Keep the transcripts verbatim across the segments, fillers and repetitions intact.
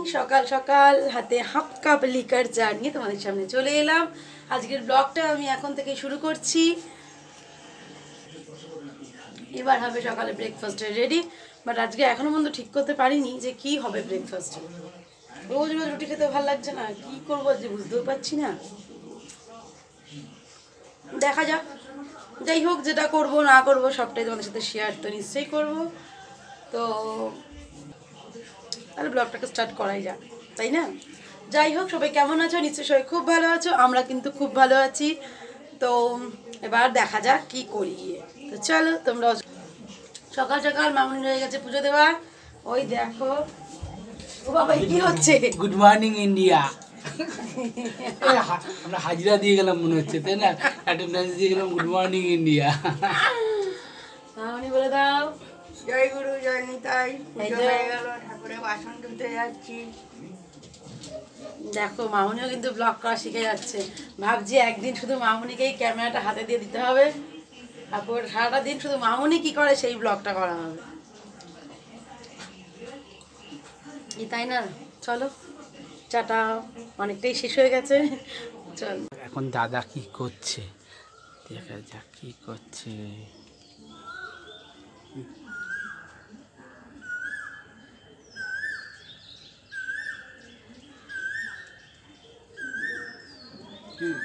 সকাল সকাল হাতে হাফ কাপ লিকার চা নিয়ে তোমাদের সামনে চলে এলাম। আজকের ব্লগটা আমি এখন থেকে শুরু করছি। এবার হবে সকালে ব্রেকফাস্টের রেডি, বাট আজকে এখনো পর্যন্ত ঠিক করতে পারিনি যে কি হবে ব্রেকফাস্টে। রোজ রোজ রুটি খেতে ভালো লাগছে না, কি করবো যে বুঝতেও পারছি না। দেখা যাক, যাই হোক যেটা করবো না করবো সবটাই তোমাদের সাথে শেয়ার তো নিশ্চয়ই করবো। তো তাহলে ব্লগটাকে স্টার্ট করাই যাক, তাই না? যাই হোক, সবাই কেমন আছো? নিশ্চয়ই সবাই খুব ভালো আছো, আমরা কিন্তু খুব ভালো আছি। তো এবার দেখা যাক কি করি। তো চলো তোমরা। সকাল সকাল মামুনি হয়ে গেছে পুজো দেওয়া। ওই দেখো, ও বাবা কি হচ্ছে? Good morning India. আমরা হাজিরা দিয়ে গেলাম মনে হচ্ছে, তাই না? অ্যাটেন্ডেন্স দিয়ে গেলাম। Good morning India. মামুনি বলে দাও জয় গুরু জয় নিতাই। পুজো হয়ে গেল, ঠাকুরের বাসন ধুতে যাচ্ছি। দেখো মামুনিও কিন্তু ব্লগ করা শিখে যাচ্ছে। ভাবছি একদিন শুধু মামুনিকেই ক্যামেরাটা হাতে দিয়ে দিতে হবে, তারপর সারাটা দিন শুধু মামুনি কি করে সেই ব্লগটা করা হবে, তাই না? চলো, চাটা অনেকটাই শেষ হয়ে গেছে, চল। এখন দাদা কি করছে দেখা যাক কি করছে। হুম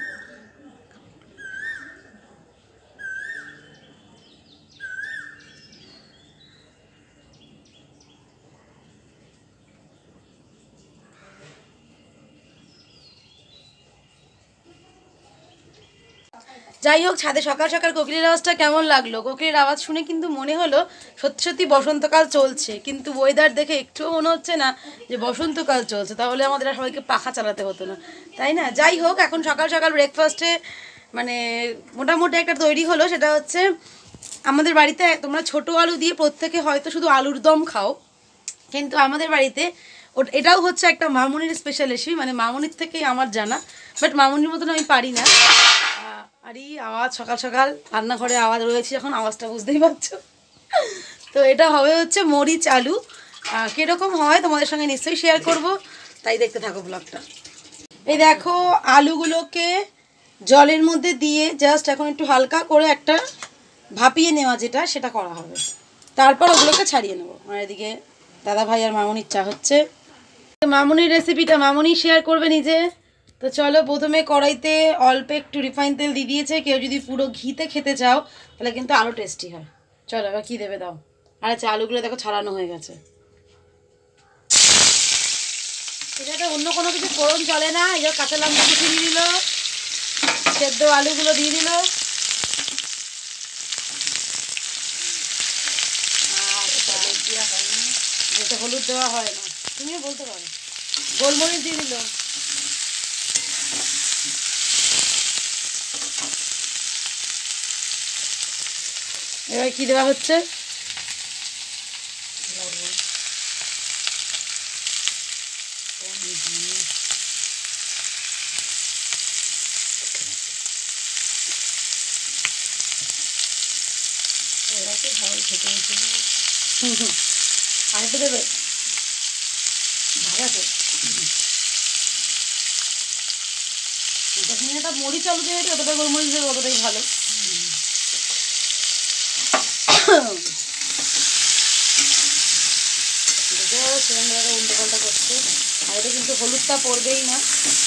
যাই হোক, ছাদে সকাল সকাল কোকিলের আওয়াজটা কেমন লাগলো? কোকিলের আওয়াজ শুনে কিন্তু মনে হলো সত্যি সত্যি বসন্তকাল চলছে, কিন্তু ওয়েদার দেখে একটুও মনে হচ্ছে না যে বসন্তকাল চলছে। তাহলে আমাদের আর সবাইকে পাখা চালাতে হতো না, তাই না? যাই হোক, এখন সকাল সকাল ব্রেকফাস্টে মানে মোটামুটি একটা তৈরি হলো। সেটা হচ্ছে আমাদের বাড়িতে তোমরা ছোটো আলু দিয়ে প্রত্যেকে হয়তো শুধু আলুর দম খাও, কিন্তু আমাদের বাড়িতে ওটা এটাও হচ্ছে একটা মামুনির স্পেশাল রেসিপি, মানে মামুনির থেকেই আমার জানা, বাট মামুনির মতন আমি পারি না। আর এই আওয়াজ সকাল সকাল রান্নাঘরে আওয়াজ রয়েছে, এখন আওয়াজটা বুঝতেই পারছো। তো এটা হবে হচ্ছে মরিচ আলু। কীরকম হয় তোমাদের সঙ্গে নিশ্চয়ই শেয়ার করব, তাই দেখতে থাকো ব্লগটা। এই দেখো, আলুগুলোকে জলের মধ্যে দিয়ে জাস্ট এখন একটু হালকা করে একটা ভাপিয়ে নেওয়া, যেটা সেটা করা হবে। তারপর ওগুলোকে ছাড়িয়ে নেবো। আর এদিকে দাদা ভাই আর মামুনির চা হচ্ছে। মামুনির রেসিপিটা মামুনি শেয়ার করবে নিজে। তো চলো, প্রথমে কড়াইতে অল্প একটু রিফাইন তেল দিয়ে দিয়েছে। কেউ যদি পুরো ঘিতে খেতে চাও তাহলে কিন্তু আরও টেস্টি হয়। চলো এবার কী দেবে দাও। আর আচ্ছা, আলুগুলো দেখো ছাড়ানো হয়ে গেছে। এটাতে অন্য কোনো কিছু ফোড়ন চলে না। এই যে কাঁচা লঙ্কা কুচি দিয়ে দিল, সেদ্ধ আলুগুলো দিয়ে দিল, আর এটা হলুদ দেওয়া হয়নি, যেটা হলুদ দেওয়া হয় না তুমিও বলতে পারো। গোলমরিচ দিয়ে দিল। এবার কি দেওয়া হচ্ছে? আরেকটু দেবে, ভালো আছে। যখন এটা মরিচ আলু দিয়ে যতটা গোলমরিচ দেবে ততটাই ভালো। উল্টো পাল্টা করছে, আর এটা কিন্তু হলুদটা পড়বেই না।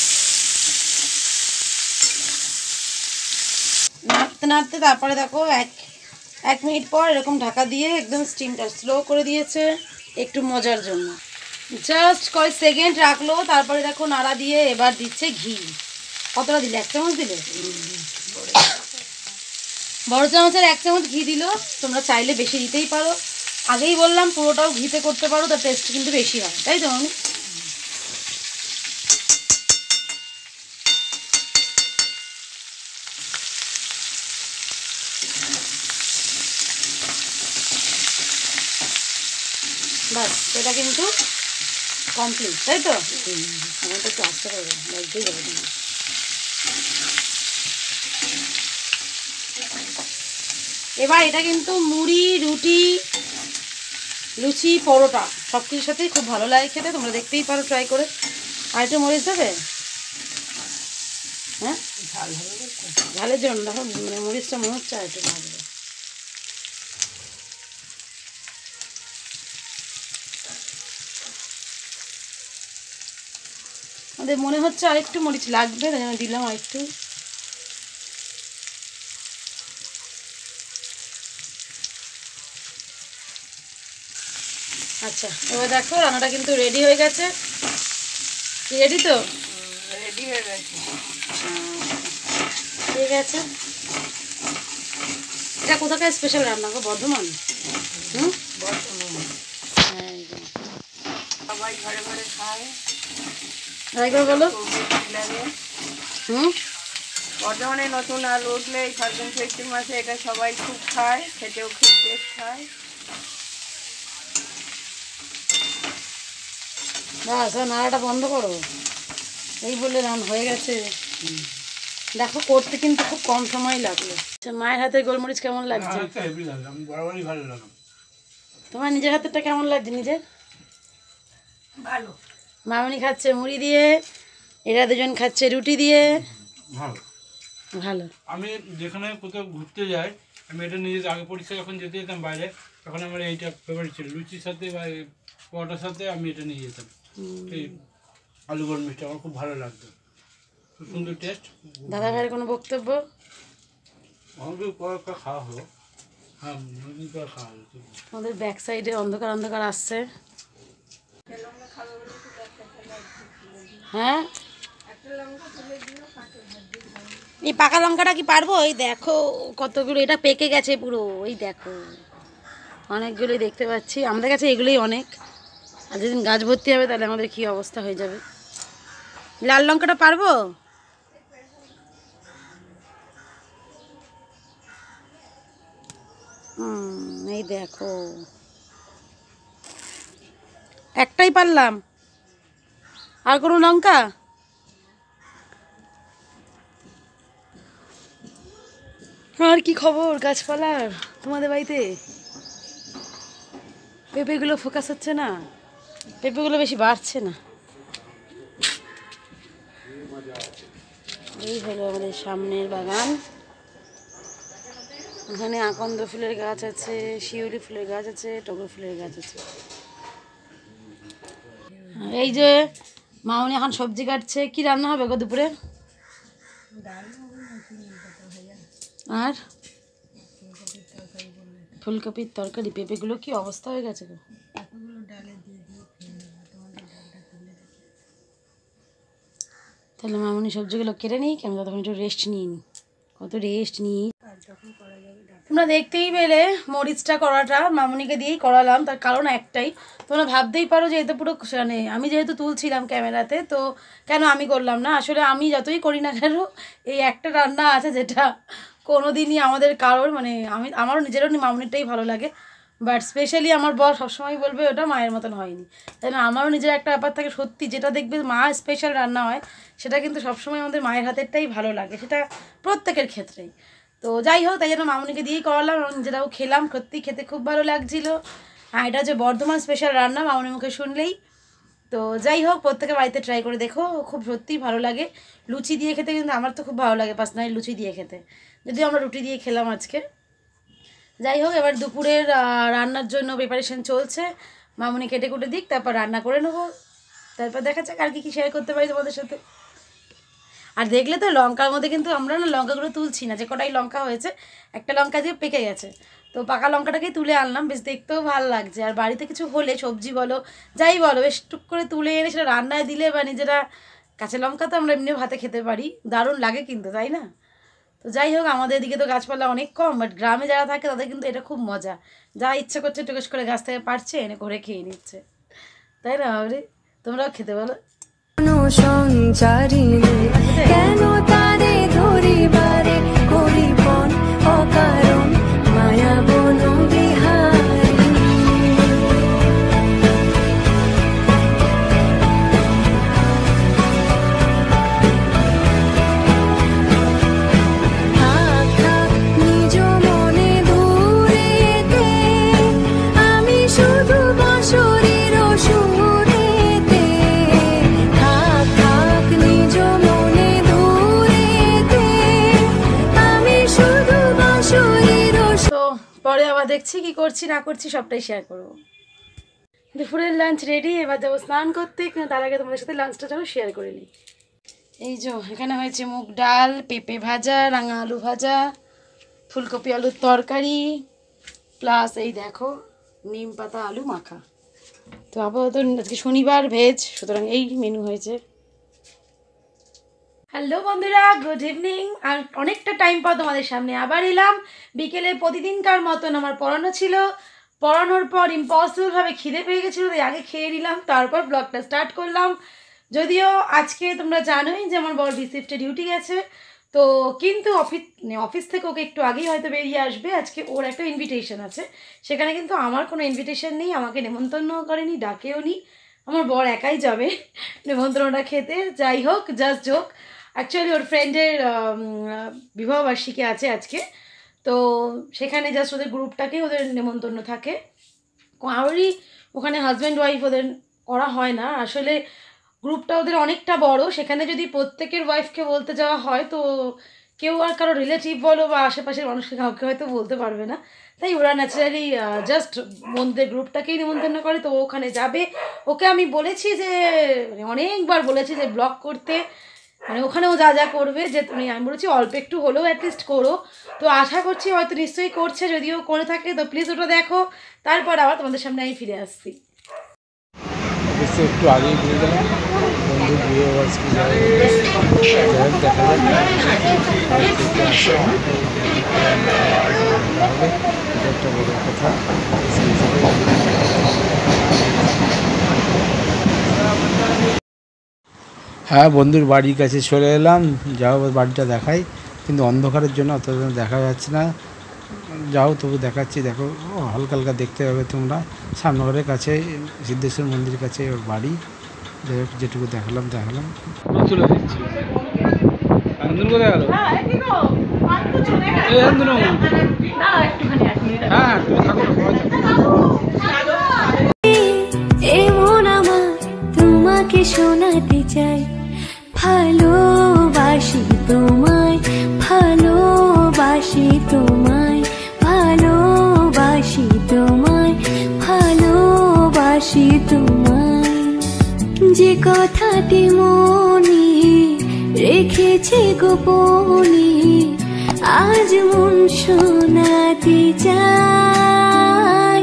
নাড়তে নাড়তে তারপরে দেখো এক এক মিনিট পর এরকম ঢাকা দিয়ে একদম স্টিমটা স্লো করে দিয়েছে একটু মজার জন্য। জাস্ট কয়েক সেকেন্ড রাখলো, তারপরে দেখো নাড়া দিয়ে এবার দিচ্ছে ঘি। কতটা দিলে? এক চামচ দিলে? বড় চামচের এক চামচ ঘি দিল। তোমরা চাইলে বেশি দিতেই পারো। আগেই বললাম পুরোটাও ঘিতে করতে পারো, তার টেস্ট কিন্তু বেশি হয়, তাই তো? আমি বাস, এটা কিন্তু কমপ্লিট, তাই তো? আমার তো একটু আসতে পারবে, লাগতেই যাবে। এবার এটা কিন্তু মুড়ি, রুটি লুচি পরোটা সব কিছুর সাথেই খুব ভালো লাগে খেতে, তোমরা দেখতেই পারো ট্রাই করে। আর একটু মরিচ দেবে, হ্যাঁ ঝালের জন্য দেখো মানে মরিচটা মনে হচ্ছে আর একটু ভালো। আমাদের মনে হচ্ছে আর একটু মরিচ লাগবে, তাই জন্য দিলাম আর একটু। আচ্ছা এবার দেখো রান্নাটা কিন্তু রেডি হয়ে গেছে। কি রেডি তো? রেডি হয়ে গেছে। ঠিক আছে, এটা কোথাকার স্পেশাল রান্না গো? বর্ধমান? হুম বর্তমানে সবাই ঘরে ঘরে খায়। একবার বলো। খুব টেস্টি লাগে। হুম বর্তমানে নতুন আলু উঠলে এই ফাল্গুন চৈত্র মাসে এটা সবাই খুব খায়, খেতেও খুব টেস্ট হয়। বাস নাড়াটা বন্ধ করো, এই বলে রান হয়ে গেছে। দেখো করতে কিন্তু খুব কম সময় লাগলো। আচ্ছা মায়ের হাতের গোলমরিচ কেমন লাগছে? তোমার নিজের হাতেরটা কেমন লাগছে? নিজের ভালো। মামনি খাচ্ছে মুড়ি দিয়ে, এরা দুজন খাচ্ছে রুটি দিয়ে। ভালো ভালো। আমি যেখানে কোথাও ঘুরতে যাই আমি এটা নিজে আগে পরীক্ষা যখন যেতে যেতাম বাইরে তখন আমার এইটা ফেভারিট ছিল, লুচির সাথে বা পরোটার সাথে আমি এটা নিয়ে যেতাম। এই আলু গোলমরিচটা আমার খুব ভালো লাগতো, খুব সুন্দর টেস্ট। দাদা ভাইয়ের কোনো বক্তব্য? অনেকদিন পর একটা খাওয়া হলো। হ্যাঁ অনেকদিন পর খাওয়া হলো। আমাদের ব্যাক সাইডে অন্ধকার অন্ধকার আসছে। হ্যাঁ এই পাকা লঙ্কাটা কি পারবো? এই দেখো কতগুলো, এটা পেকে গেছে পুরো, এই দেখো অনেকগুলোই দেখতে পাচ্ছি। আমাদের কাছে এগুলোই অনেক, আর যেদিন গাছ ভর্তি হবে তাহলে আমাদের কি অবস্থা হয়ে যাবে। লাল লঙ্কাটা পারবো? হুম এই দেখো একটাই পারলাম, আর কোনো লঙ্কা? আর কি খবর গাছপালার তোমাদের বাড়িতে? পেঁপেগুলো ফোকাস হচ্ছে না, পেঁপেগুলো বেশি বাড়ছে না। এই হলো আমাদের সামনের বাগান। এখানে আকন্দ ফুলের গাছ আছে, শিউলি ফুলের গাছ আছে, টগর ফুলের গাছ আছে। এই যে মামনি এখন সবজি কাটছে। কি রান্না হবে গো দুপুরে? আর ফুলকপির তরকারি। পেঁপেগুলো কি অবস্থা হয়ে গেছে গো? তাহলে মামনি সবজিগুলো কেটে নিই, কেন তখন একটু রেস্ট নিই নি, কত রেস্ট নিই। তোমরা দেখতেই পেলে মরিচটা করাটা মামনিকে দিয়েই করালাম, তার কারণ একটাই। তোমরা ভাবতেই পারো যে এতে পুরো মানে আমি যেহেতু তুলছিলাম ক্যামেরাতে তো কেন আমি করলাম না। আসলে আমি যতই করি না কেন এই একটা রান্না আছে যেটা কোনো দিনই আমাদের কারোর মানে আমি আমারও নিজেরও মামনিরটাই ভালো লাগে, বাট স্পেশালি আমার বর সবসময় বলবে ওটা মায়ের মতন হয়নি। তাই না আমারও নিজের একটা ব্যাপার থাকে, সত্যি যেটা দেখবে মা স্পেশাল রান্না হয় সেটা কিন্তু সবসময় আমাদের মায়ের হাতেরটাই ভালো লাগে, সেটা প্রত্যেকের ক্ষেত্রেই। তো যাই হোক তাই জন্য মামনিকে দিয়েই করালাম, নিজেরাও খেলাম, সত্যি খেতে খুব ভালো লাগছিলো। আর এটা হচ্ছে বর্ধমান স্পেশাল রান্না মামনির মুখে শুনলেই। তো যাই হোক প্রত্যেকে বাড়িতে ট্রাই করে দেখো, খুব সত্যিই ভালো লাগে। লুচি দিয়ে খেতে কিন্তু আমার তো খুব ভালো লাগে পার্সোনালি লুচি দিয়ে খেতে, যদিও আমরা রুটি দিয়ে খেলাম আজকে। যাই হোক এবার দুপুরের রান্নার জন্য প্রিপারেশন চলছে, মামনি কেটে কুটে দিক তারপর রান্না করে নেবো, তারপর দেখা যাক আর কি কী শেয়ার করতে পারি তোমাদের সাথে। আর দেখলে তো লঙ্কার মধ্যে কিন্তু আমরা না লঙ্কাগুলো তুলছি না, যে কটাই লঙ্কা হয়েছে একটা লঙ্কা দিয়ে পেকে গেছে, তো পাকা লঙ্কাটাকেই তুলে আনলাম, বেশ দেখতেও ভালো লাগছে। আর বাড়িতে কিছু হলে সবজি বলো যাই বলো বেশ টুক করে তুলে এনে সেটা রান্নায় দিলে বা নিজেরা, কাঁচা লঙ্কা তো আমরা এমনিও ভাতে খেতে পারি, দারুণ লাগে কিন্তু, তাই না? তো যাই হোক আমাদের এদিকে তো গাছপালা অনেক কম, বাট গ্রামে যারা থাকে তাদের কিন্তু এটা খুব মজা, যা ইচ্ছে করছে টুকুস করে গাছ থেকে পারছে এনে করে খেয়ে নিচ্ছে, তাই না? বাবরে তোমরাও খেতে বলো। কেন তারে ধরিবারে করিবন অকারণ মায়া বন বিহারী থাকা নিজ মনে দূরেতে আমি শুধু দেখছি কি করছি না করছি সবটাই শেয়ার করবো। দুপুরের লাঞ্চ রেডি, এবার যাবো স্নান করতে, কিন্তু তার আগে তোমাদের সাথে লাঞ্চটা চলো শেয়ার করে নিই। এই যে এখানে হয়েছে মুগ ডাল, পেঁপে ভাজা, রাঙা আলু ভাজা, ফুলকপি আলুর তরকারি, প্লাস এই দেখো নিম পাতা আলু মাখা। তো আপাতত আজকে শনিবার ভেজ, সুতরাং এই মেনু হয়েছে। হ্যালো বন্ধুরা, গুড ইভিনিং। আর অনেকটা টাইম পর তোমাদের সামনে আবার এলাম। বিকেলে প্রতিদিনকার মতন আমার পড়ানো ছিল, পড়ানোর পর ইম্পসিবলভাবে খিদে পেয়ে গেছিলো, তাই আগে খেয়ে নিলাম, তারপর ব্লগটা স্টার্ট করলাম। যদিও আজকে তোমরা জানোই যে আমার বড় বি শিফটে ডিউটি গেছে, তো কিন্তু অফিস অফিস থেকে ওকে একটু আগেই হয়তো বেরিয়ে আসবে। আজকে ওর একটা ইনভিটেশন আছে, সেখানে কিন্তু আমার কোনো ইনভিটেশন নেই, আমাকে নেমন্তন্ন করেনি, ডাকেও নি। আমার বর একাই যাবে নেমন্ত্রণটা খেতে। যাই হোক, জাস্ট জোক। অ্যাকচুয়ালি ওর ফ্রেন্ডের বিবাহবার্ষিকী আছে আজকে, তো সেখানে জাস্ট ওদের গ্রুপটাকেই ওদের নেমন্তন্ন থাকে। কারোরই ওখানে হাজব্যান্ড ওয়াইফ ওদের করা হয় না, আসলে গ্রুপটা ওদের অনেকটা বড়। সেখানে যদি প্রত্যেকের ওয়াইফকে বলতে যাওয়া হয় তো কেউ আর কারো রিলেটিভ বলো বা আশেপাশের মানুষকে কাউকে হয়তো বলতে পারবে না, তাই ওরা ন্যাচারালি জাস্ট বন্ধুদের গ্রুপটাকেই নিমন্ত্রণ করে। তো ওখানে যাবে, ওকে আমি বলেছি যে অনেকবার বলেছি যে ব্লগ করতে, মানে ওখানেও যা যা করবে যে তুমি, আমি বলেছি অল্প একটু হলেও অ্যাটলিস্ট করো। তো আশা করছি হয়তো নিশ্চয়ই করছে, যদিও করে থাকে তো প্লিজ ওটা দেখো, তারপর আবার তোমাদের সামনে আমি ফিরে আসছি। একটু আগেই ঘুরে গেলাম বন্ধু বিয়ে বার্ষিকী যাই হোক, দেখা যাক একটা বড় কথা। হ্যাঁ, বন্ধুর বাড়ির কাছে চলে এলাম, যাও বাড়িটা দেখাই, কিন্তু অন্ধকারের জন্য অত দেখা যাচ্ছে না। যাও তবু দেখাচ্ছি, দেখো হালকা হালকা দেখতে পাবে তোমরা। সামনগরের কাছে সিদ্ধেশ্বর মন্দিরের কাছে ওর বাড়ি। যাই হোক, যেটুকু দেখালাম দেখালাম চলে দিচ্ছি। কোথায় গেল? হ্যাঁ, তুমি থাকো। এমন আমার তোমাকে শোনাতে চাই, ভালোবাসি তোমায়, ভালোবাসি তোমায়, ভালোবাসি তোমায়, ভালোবাসি তোমায়। যে কথাটি মনে রেখেছি গোপনে, আজ মন শোনাতে চাই,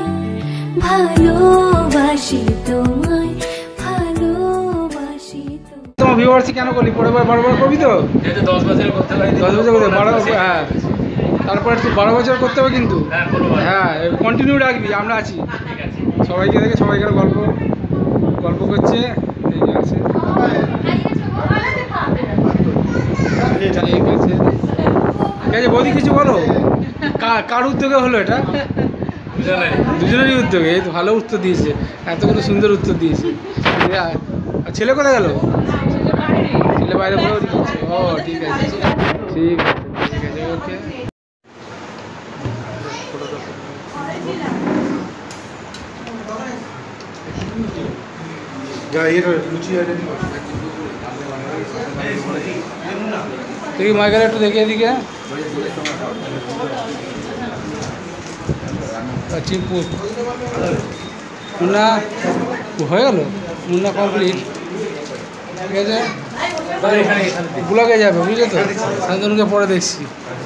ভালোবাসি তোমায়, ভালোবাসি তোমায়। তোমার ভিউয়ার্সই কেন করলি? পরে বারো বার করবি তো? দশ বছর করতে হবে, দশ বছর করতে বারো। হ্যাঁ, তারপরে বারো বছর করতে হবে কিন্তু। হ্যাঁ, কন্টিনিউ রাখবি, আমরা আছি। সবাইকে দেখে সবাইকে গল্প গল্প করছে। ঠিক আছে, ঠিক আছে, ঠিক আছে। বৌদি কিছু বলো, কার উদ্যোগে হলো এটা? দুজনেরই উদ্যোগে। এই তো ভালো উত্তর দিয়েছে, এতগুলো সুন্দর উত্তর দিয়েছে। ছেলে কোথায় গেল? ছেলে বাইরে বলে দিচ্ছে। ও ঠিক আছে, ঠিক আছে, ঠিক আছে, ওকে। দেখি মাইকেল একটু দেখে এদিকে। চিমপুর মুন্না হয়ে গেল, মুন্না কমপ্লিট। ঠিক আছে, ব্লগে যাবে, বুঝলে তো? শান্তনুকে পরে দেখছি।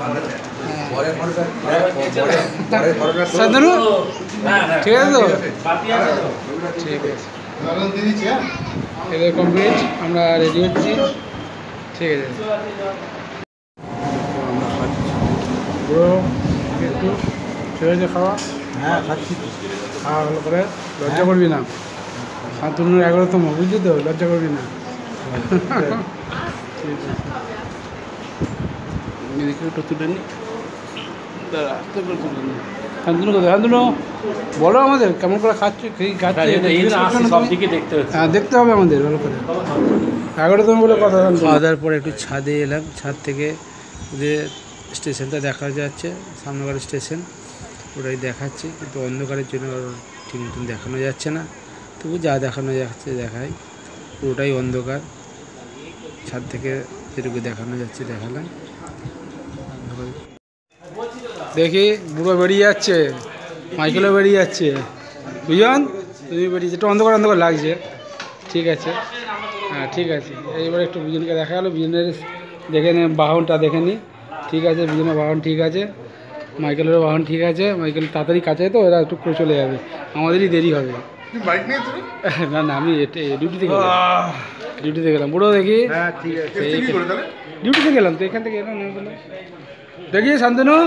শান্তনু ঠিক আছে তো? ঠিক আছে, এবার কমপ্লিট, আমরা রেডি হচ্ছি। ঠিক আছে, একটু ঠিক আছে খাওয়া। হ্যাঁ, খাচ্ছি। খাওয়া ভালো করে, লজ্জা করবি না। শান্তনুর এগারোতম, বুঝলি তো? লজ্জা করবি না। ঠিক আছে, এদিকে একটু তুলে নি, দাঁড়া তুলে নি। শান্তনু কোথায়? শান্তনু বলো আমাদের কেমন করে খাচ্ছি, হ্যাঁ দেখতে হবে আমাদের ভালো করে। এগারোতম বলে কথা। খাওয়া দাওয়ার পরে একটু ছাদে এলাম, ছাদ থেকে যে স্টেশনটা দেখা যাচ্ছে, সামনেকার স্টেশন, ওটাই দেখাচ্ছি, কিন্তু অন্ধকারের জন্য ঠিক মতন দেখানো যাচ্ছে না। তবু যা দেখানো যাচ্ছে দেখাই, পুরোটাই অন্ধকার। ছাদ থেকে যেটুকু দেখানো যাচ্ছে দেখালাম। দেখি বুড়ো বেরিয়ে যাচ্ছে, মাইকেলও বেরিয়ে যাচ্ছে বুঝলেন, তুমি বেরিয়েছে, একটু অন্ধকার অন্ধকার লাগছে, ঠিক আছে হ্যাঁ ঠিক আছে। এইবার একটু বিজনকে দেখা গেলো, বিজনের দেখে নে বাহনটা দেখে নি, ঠিক আছে বিজনের বাহন ঠিক আছে, মাইকেলেরও বাহন ঠিক আছে। মাইকেল তাড়াতাড়ি কাছে তো ওরা একটু করে চলে যাবে, আমাদেরই দেরি হবে। না না আমি ডিউটিতে গেলাম, ডিউটিতে গেলাম বুড়ো দেখি, ডিউটিতে গেলাম তো এখান থেকে এলাম দেখি শান্তনু।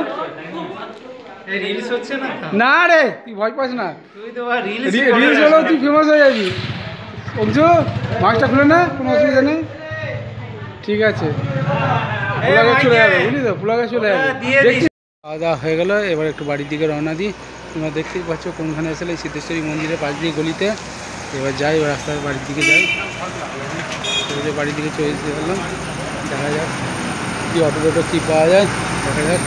না রে তুই ভয় পাস না, রিলস হলেও তুই ফেমাস হয়ে যাবি। অংশু মাস্কটা খুলে না, কোনো অসুবিধা নেই, ঠিক আছে পোলাগে চলে যাবে বুঝলি তো, পোলাগে চলে যাবে। দেখছি খাওয়া দাওয়া হয়ে গেলো, এবার একটু বাড়ির দিকে রওনা দিই। তোমরা দেখতেই পাচ্ছ কোনখানে এসে এই সিদ্ধেশ্বরী মন্দিরের পাশ দিয়ে গলিতে, এবার যাই এবার রাস্তার বাড়ির দিকে যাই, বাড়ির দিকে চলে যেতে গেলাম, দেখা যাক কি অটো টোটো কী পাওয়া যায়, দেখা যাক।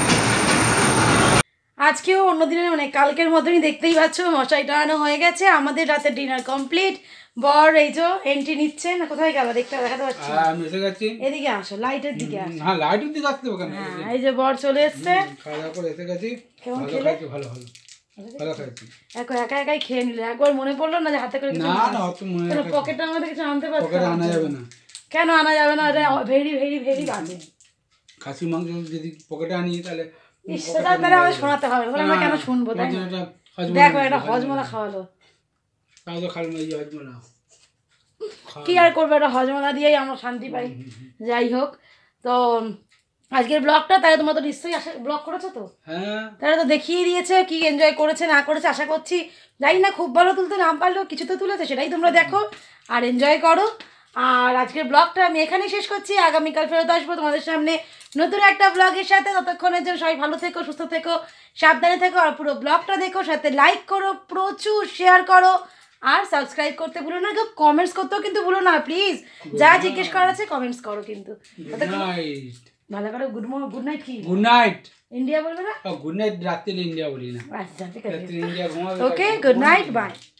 আজকেও অন্যদিনের মানে কালকের মতনই দেখতেই পাচ্ছ, মশাই টানানো হয়ে গেছে, আমাদের রাতের ডিনার কমপ্লিট। বর এই যে এন্ট্রি নিচ্ছে না, কোথায় গেল দেখতে দেখাতে পাচ্ছি, আমি এসে গেছি, এদিকে আসো, লাইটের দিকে আসো। হ্যাঁ লাইটের দিকে আসতে হবে কেন, হ্যাঁ এই যে বর চলে এসছে, খাওয়া দাওয়া করে এসে গেছি, কেমন ভালো খেলে? খাইছি, ভালো ভালো ভালো খাইছি। এখন একা একাই খেয়ে নিলে, একবার মনে পড়লো না যে হাতে করে কিছু না না অত মনে রাখা, পকেটে আমাদের কিছু আনতে পারছো? পকেটে আনা যাবে না। কেন আনা যাবে না? এটা ভেরি ভেরি ভেরি বাজে। খাসি মাংস যদি পকেটে আনি তাহলে ইস, সেটা তাহলে আমাদের শোনাতে হবে, তাহলে আমরা কেন শুনবো? তাই না? দেখো এটা হজমলা খাওয়ালো, তাও তো খাল মাই হজমলা কি আর করবো, এটা হজমলা দিয়েই আমরা শান্তি পাই। যাই হোক, তো আজকের ব্লগটা তাহলে তোমরা তো নিশ্চয়ই আশা ব্লগ করেছো তো, হ্যাঁ তারা তো দেখিয়ে দিয়েছে কি এনজয় করেছে না করেছে। আশা করছি জানি না খুব ভালো তুলতে না পারলেও কিছু তো তুলেছে, সেটাই তোমরা দেখো আর এনজয় করো। আর আজকের ব্লগটা আমি এখানেই শেষ করছি, আগামীকাল ফেরত আসবো তোমাদের সামনে নতুন একটা ব্লগের সাথে। ততক্ষণের জন্য সবাই ভালো থেকো, সুস্থ থেকো, সাবধানে থেকো, আর পুরো ব্লগটা দেখো, সাথে লাইক করো, প্রচুর শেয়ার করো, আর সাবস্ক্রাইব করতে ভুলো না, কেউ কমেন্টস করতেও কিন্তু ভুলো না প্লিজ, যা জিজ্ঞেস করার আছে কমেন্টস করো কিন্তু। গুড নাইট, ভালো করে গুড মর্নিং, গুড নাইট কি গুড নাইট ইন্ডিয়া বলবে না? গুড নাইট রাত্রে ইন্ডিয়া বলি না, আচ্ছা ঠিক আছে, রাত্রে ইন্ডিয়া ঘুমাবে। Okay good night, by.